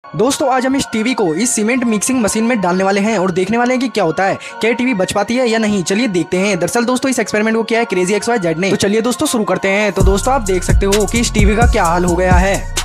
दोस्तों आज हम इस टीवी को इस सीमेंट मिक्सिंग मशीन में डालने वाले हैं और देखने वाले हैं कि क्या होता है, क्या ये टीवी बच पाती है या नहीं। चलिए देखते हैं। दरअसल दोस्तों इस एक्सपेरिमेंट को किया है क्रेजी XYZ ने। तो चलिए दोस्तों शुरू करते हैं। तो दोस्तों आप देख सकते हो कि इस टीवी का क्या हाल हो गया है।